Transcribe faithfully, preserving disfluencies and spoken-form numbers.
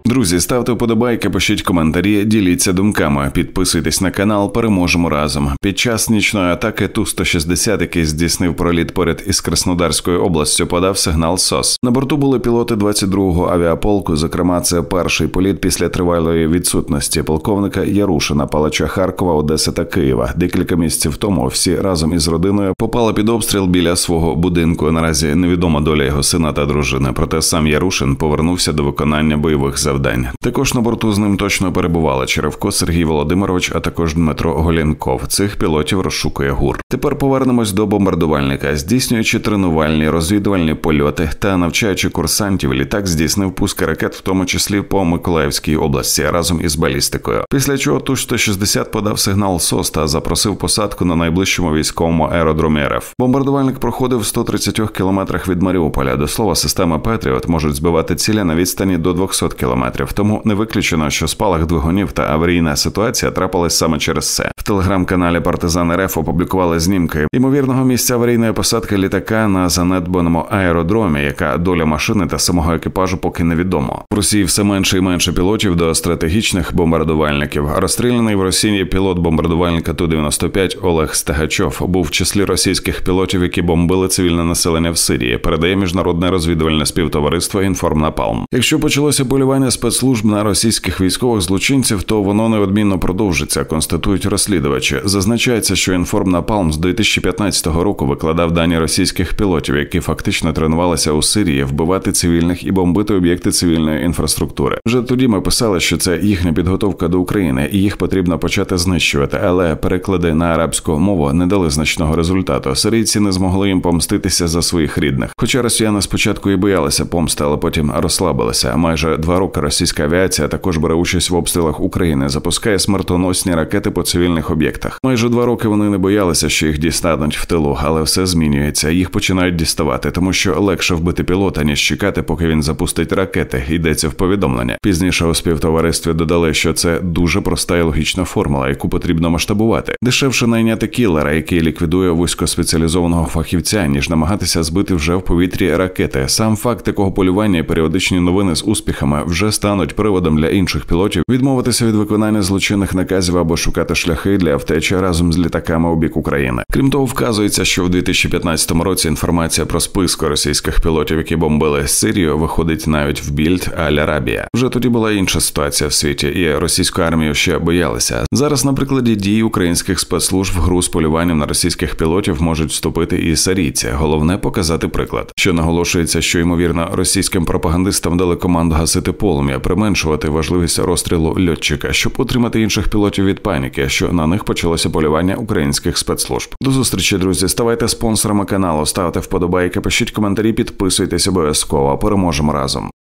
Друзі, ставте вподобайки, пишіть коментарі, діліться думками, підписуйтесь на канал, переможемо разом. Під час нічної атаки Ту сто шістдесят, який здійснив проліт поряд із Краснодарською областю, подав сигнал СОС. На борту були пілоти двадцять другого авіаполку, зокрема це перший політ після тривалої відсутності полковника Ярушина, палача Харкова, Одеси та Києва. Декілька місяців тому всі разом із родиною попали під обстріл біля свого будинку. Наразі невідома доля його сина та дружини, проте сам Ярушин повернувся до виконання бойових завдань. Також на борту з ним точно перебували Черевко Сергій Володимирович, а також Дмитро Голєнков. Цих пілотів розшукує ГУР. Тепер повернемось до бомбардувальника. Здійснюючи тренувальні, розвідувальні польоти та навчаючи курсантів, літак здійснив пуски ракет, в тому числі по Миколаївській області, разом із балістикою. Після чого Ту сто шістдесят подав сигнал СОС та запросив посадку на найближчому військовому аеродромі РФ. Бомбардувальник проходив в ста тридцятьох кілометрах від Маріуполя. До слова, системи Петріот можуть збивати цілі на відстані до двохсот кілометрів, тому не виключено, що спалах двигунів та аварійна ситуація трапилась саме через це. В телеграм-каналі «Партизан РФ» опублікували знімки ймовірного місця аварійної посадки літака на занедбаному аеродромі, яка доля машини та самого екіпажу поки невідомо. В Росії все менше і менше пілотів до стратегічних бомбардувальників. Розстріляний в Росії пілот бомбардувальника Ту дев'яносто п'ять Олег Стегачов був в числі російських пілотів, які бомбили цивільне населення в Сирії, передає міжнародне розвідувальне співтовариство «Інформнапалм». Якщо почалося полювання спецслужб на російських військових злочинців, то воно неодмінно продовжиться, констатують розслідувачі. Зазначається, що «Інформнапалм» з дві тисячі п'ятнадцятого року викладав дані російських пілотів, які фактично тренувалися у Сирії вбивати цивільних і бомбити об'єкти цивільної інфраструктури. Вже тоді ми писали, що це їхня підготовка до України, і їх потрібно почати знищувати, але переклади на арабську мову не дали значного результату. Сирійці не змогли їм помститися за своїх рідних. Хоча росіяни спочатку і боялися помсти, але потім розслабилися. Майже два роки російська авіація також бере участь в обстрілах України, запускає смертоносні ракети по цивільних об'єктах. Майже два роки вони не боялися, що їх дістануть в тилу, але все змінюється. Їх починають діставати, тому що легше вбити пілота, ніж чекати, поки він запустить ракети, йдеться в повідомлення. Пізніше у співтоваристві додали, що це дуже проста і логічна формула, яку потрібно масштабувати. Дешевше найняти кілера, який ліквідує вузькоспеціалізованого фахівця, ніж намагатися збити вже в повітрі ракети. Сам факт такого полювання і періодичні новини з успіхами вже стануть приводом для інших пілотів відмовитися від виконання злочинних наказів або шукати шляхи для втечі разом з літаками у бік України. Крім того, вказується, що в дві тисячі п'ятнадцятому році інформація про список російських пілотів, які бомбили Сирію, виходить навіть в Більд Аль-Арабія. Вже тоді була інша ситуація в світі, і російську армію ще боялися. Зараз на прикладі дій українських спецслужб в гру з полюванням на російських пілотів можуть вступити і сирійці. Головне – показати приклад. Що наголошується, що, ймовірно, російським пропагандистам дали команду гасити полум'я, применшувати важливість розстрілу льотчика, щоб утримати інших пілотів від паніки, що на них почалося полювання українських спецслужб. До зустрічі, друзі. Ставайте спонсорами каналу, ставте вподобайки, пишіть коментарі, підписуйтесь обов'язково. Переможемо разом.